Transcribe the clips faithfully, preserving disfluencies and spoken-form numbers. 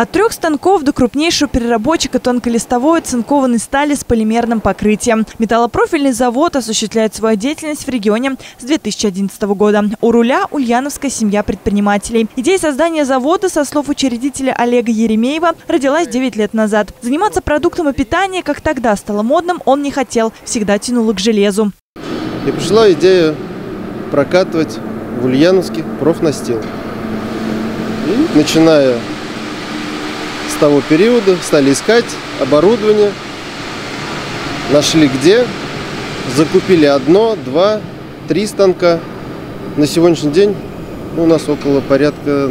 От трех станков до крупнейшего переработчика тонколистовой оцинкованной стали с полимерным покрытием. Металлопрофильный завод осуществляет свою деятельность в регионе с две тысячи одиннадцатого года. У руля ульяновская семья предпринимателей. Идея создания завода, со слов учредителя Олега Еремеева, родилась девять лет назад. Заниматься продуктом питания, как тогда стало модным, он не хотел. Всегда тянуло к железу. И пришла идея прокатывать в Ульяновске профнастил. И начиная с того периода стали искать оборудование, нашли где, закупили одно, два, три станка. На сегодняшний день у нас около порядка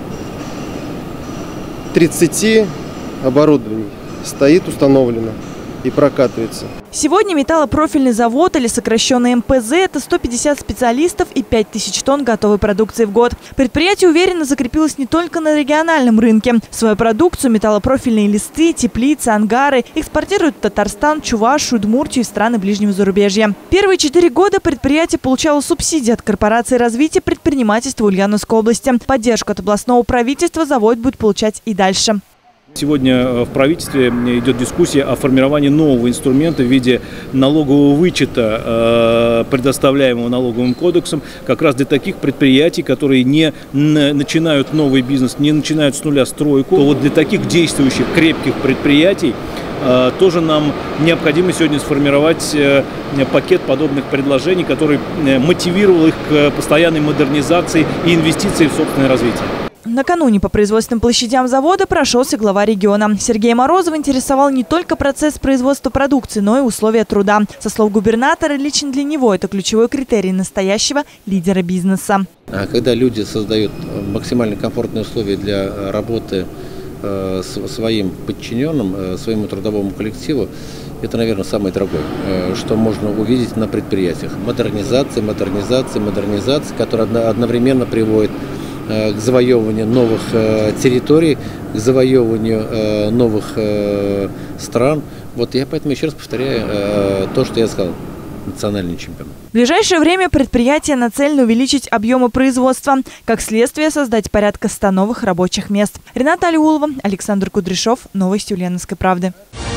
тридцати оборудований стоит установлено и прокатывается. Сегодня металлопрофильный завод, или сокращенно эм пэ зэ, это сто пятьдесят специалистов и пять тысяч тонн готовой продукции в год. Предприятие уверенно закрепилось не только на региональном рынке. Свою продукцию, металлопрофильные листы, теплицы, ангары экспортируют в Татарстан, Чувашию, Удмуртию и страны ближнего зарубежья. Первые четыре года предприятие получало субсидии от Корпорации развития предпринимательства Ульяновской области. Поддержку от областного правительства завод будет получать и дальше. Сегодня в правительстве идет дискуссия о формировании нового инструмента в виде налогового вычета, предоставляемого налоговым кодексом, как раз для таких предприятий, которые не начинают новый бизнес, не начинают с нуля стройку. То вот для таких действующих крепких предприятий тоже нам необходимо сегодня сформировать пакет подобных предложений, который мотивировал их к постоянной модернизации и инвестиции в собственное развитие. Накануне по производственным площадям завода прошелся глава региона. Сергея Морозова интересовал не только процесс производства продукции, но и условия труда. Со слов губернатора, лично для него это ключевой критерий настоящего лидера бизнеса. Когда люди создают максимально комфортные условия для работы своим подчиненным, своему трудовому коллективу, это, наверное, самое дорогое, что можно увидеть на предприятиях. Модернизация, модернизация, модернизация, которая одновременно приводит к завоевыванию новых территорий, к завоевыванию новых стран. Вот я поэтому еще раз повторяю то, что я сказал. Национальный чемпион. В ближайшее время предприятие нацелено увеличить объемы производства. Как следствие, создать порядка ста новых рабочих мест. Рената Алиулова, Александр Кудряшов. Новости Ульяновской правды.